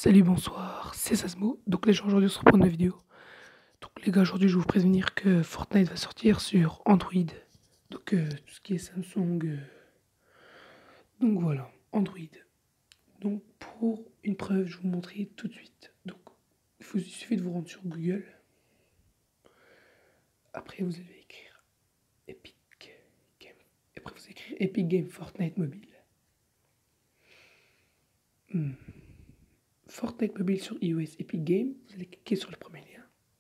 Salut, bonsoir, c'est Sasmo. Donc les gens, aujourd'hui on se reprend une vidéo. Donc les gars, aujourd'hui je vais vous prévenir que Fortnite va sortir sur Android. Donc tout ce qui est Samsung. Donc voilà, Android. Donc pour une preuve, je vais vous montrer tout de suite. Donc il suffit de vous rendre sur Google. Après vous allez écrire Epic Game. Après vous écrire Epic Game Fortnite Mobile. Fortnite Mobile sur iOS Epic Game. Vous allez cliquer sur le premier lien.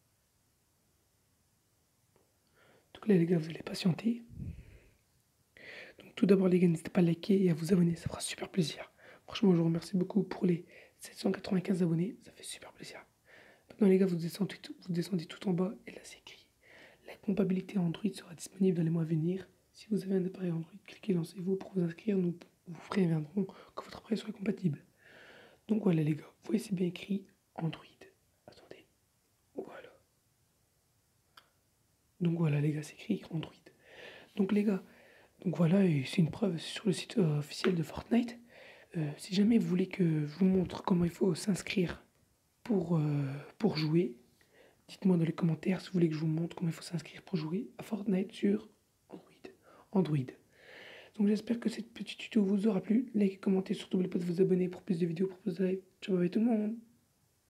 Donc là les gars, vous allez patienter. Donc tout d'abord les gars, n'hésitez pas à liker et à vous abonner, ça fera super plaisir. Franchement, je vous remercie beaucoup pour les 795 abonnés, ça fait super plaisir. Maintenant les gars, vous descendez tout en bas et là c'est écrit. La compatibilité Android sera disponible dans les mois à venir. Si vous avez un appareil Android, cliquez lancez-vous pour vous inscrire, nous vous préviendrons que votre appareil soit compatible. Donc voilà les gars, vous voyez c'est bien écrit Android. Attendez, voilà. Donc voilà les gars, c'est écrit Android. Donc les gars, donc voilà, et c'est une preuve sur le site officiel de Fortnite. Si jamais vous voulez que je vous montre comment il faut s'inscrire pour jouer, dites-moi dans les commentaires si vous voulez que je vous montre comment il faut s'inscrire pour jouer à Fortnite sur Android. Donc j'espère que cette petite tuto vous aura plu. Likez, commentez, surtout n'oubliez pas de vous abonner pour plus de vidéos, pour plus de live. Ciao, bye tout le monde.